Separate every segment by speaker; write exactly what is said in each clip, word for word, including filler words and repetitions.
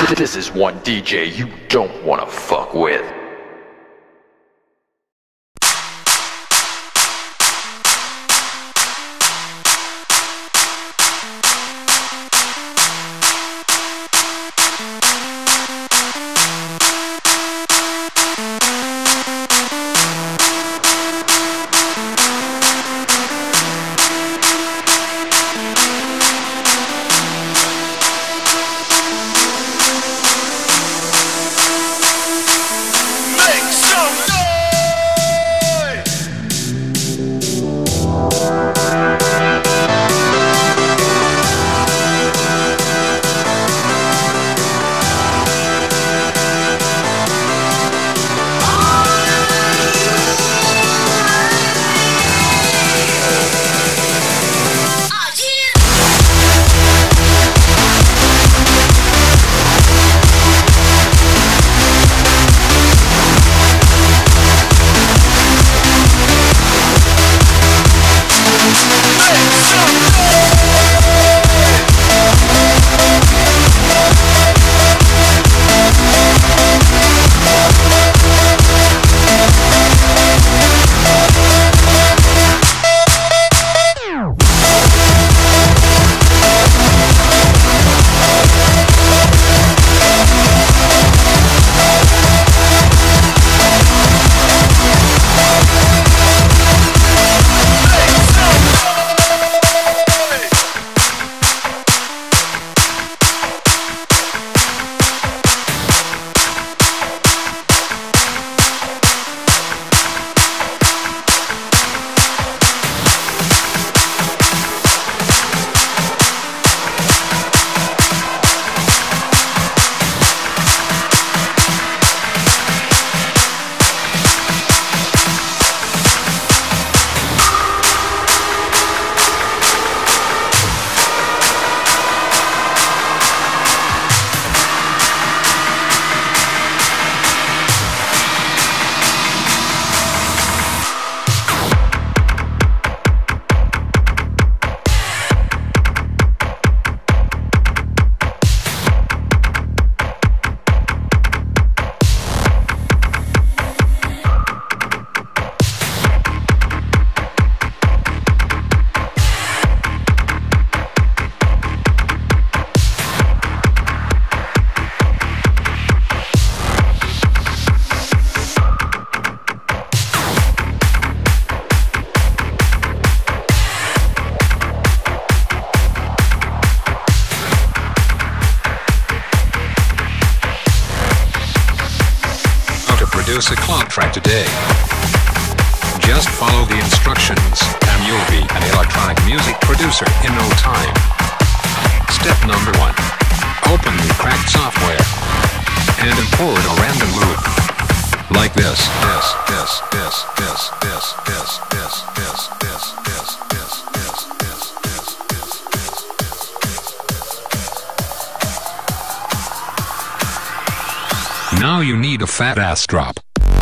Speaker 1: This is one D J you don't wanna fuck with.
Speaker 2: Produce a club track today. Just follow the instructions and you'll be an electronic music producer in no time. Step number one. Open the cracked software and import a random loop. Like this. This, this, this, this, this, this, this, this, this, this, this, this, this, this, this. Now you need a fat ass drop.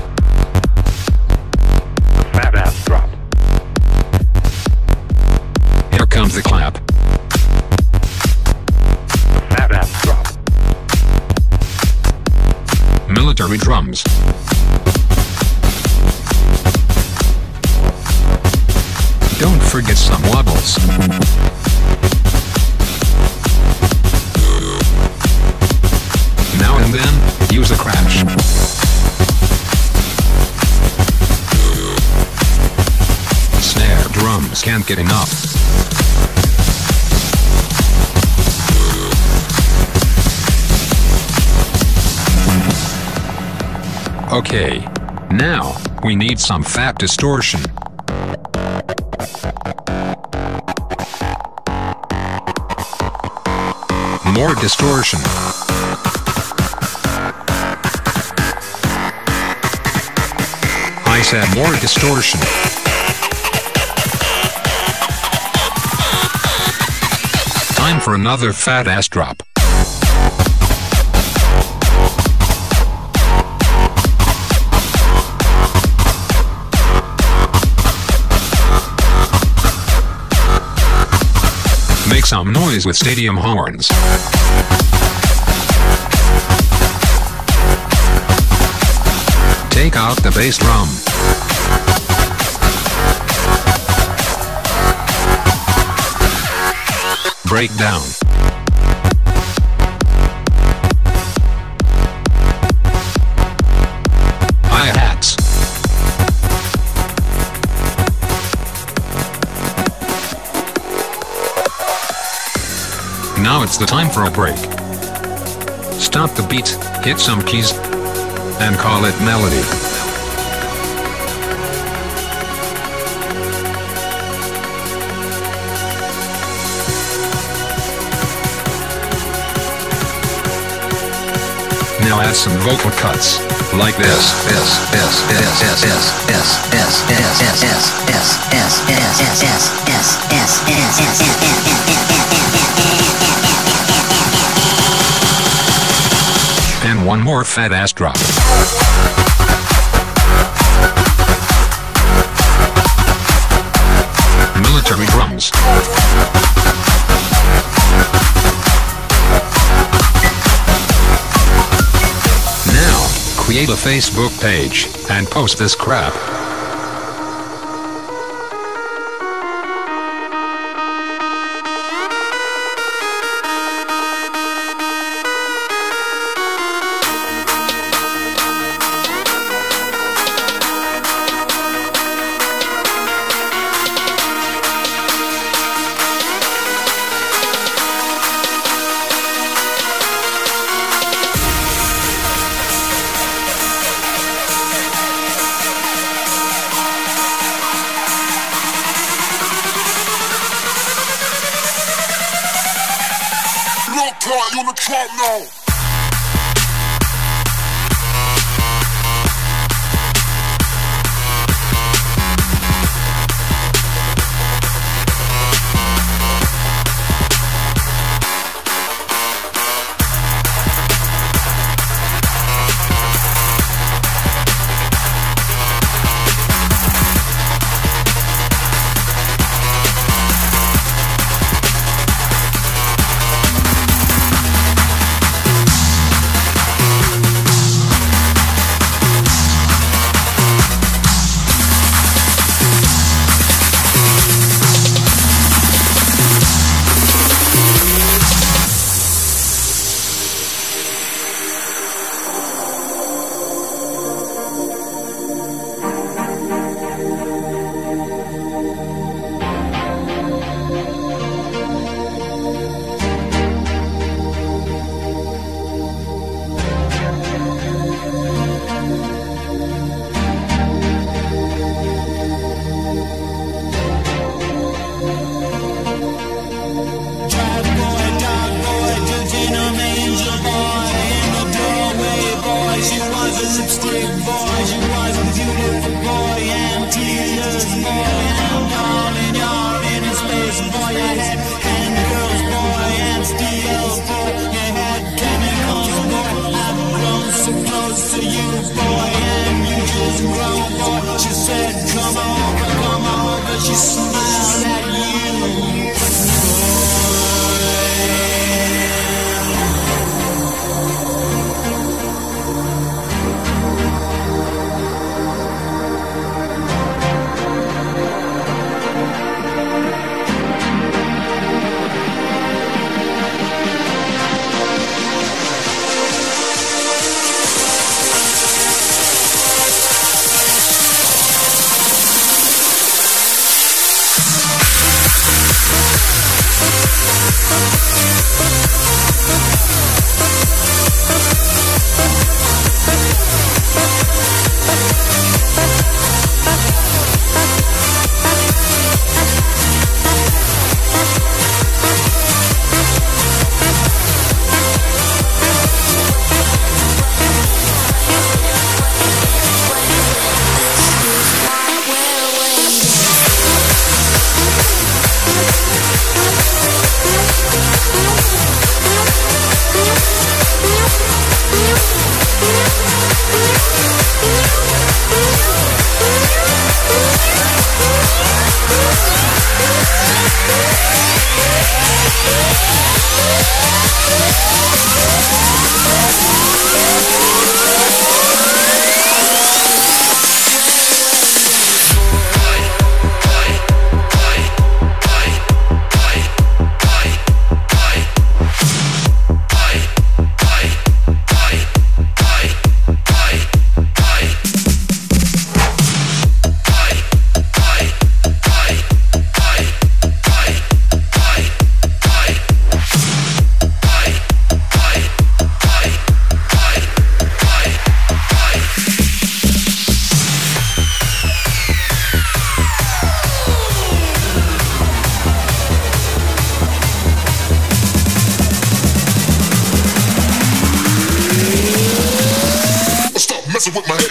Speaker 1: Fat ass drop.
Speaker 2: Here comes the clap.
Speaker 1: Fat ass drop.
Speaker 2: Military drums. Don't forget some wobbles. Now and then, use a crash. Snare drums can't get enough. Okay, now, we need some fat distortion. More distortion. I said more distortion. Time for another fat ass drop. Make some noise with stadium horns. Take out the bass drum. Breakdown. Hi-hats. Now it's the time for a break. Stop the beat, hit some keys, and call it melody. Now add some vocal cuts, like this. This, this, this, this, this, this, this, this, this, this, this, this, this, this, and one more fat ass drop. Military drums. Create a Facebook page and post this crap.
Speaker 3: You on the track now. messing with my head.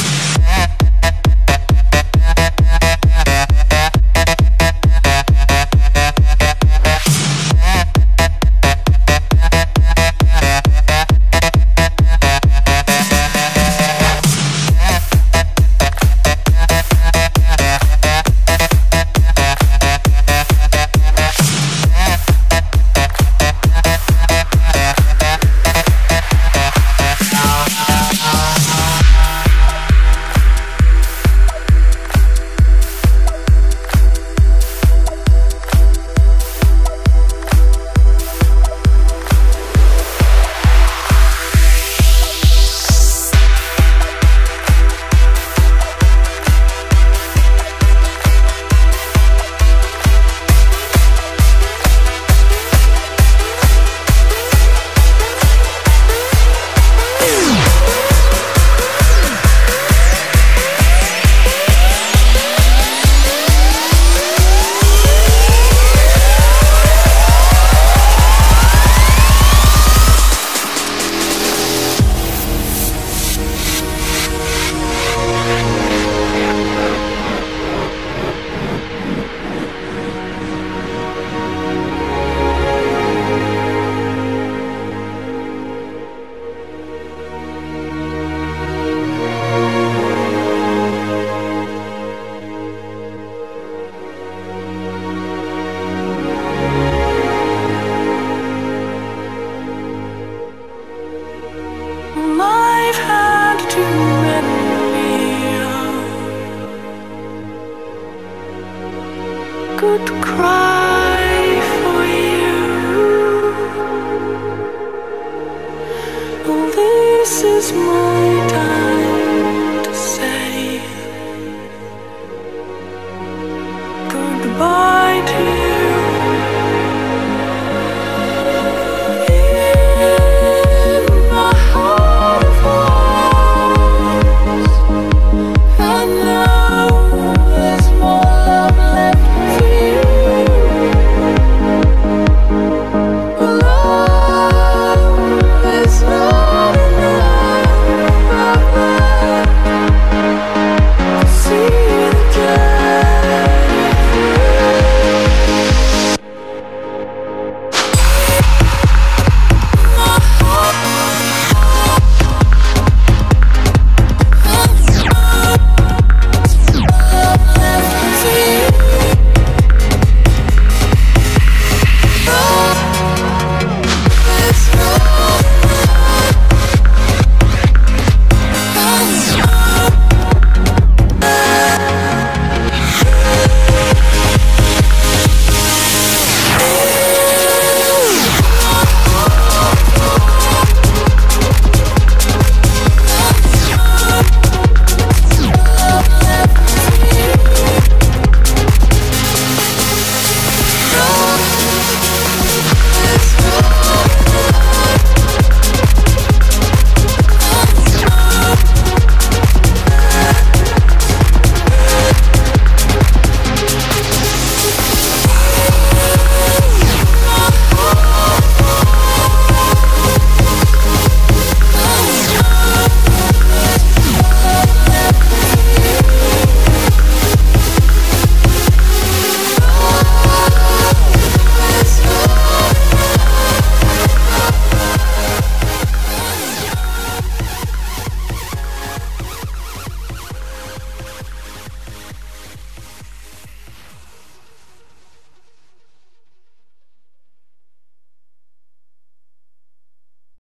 Speaker 4: Could cry for you. Oh, this is my time.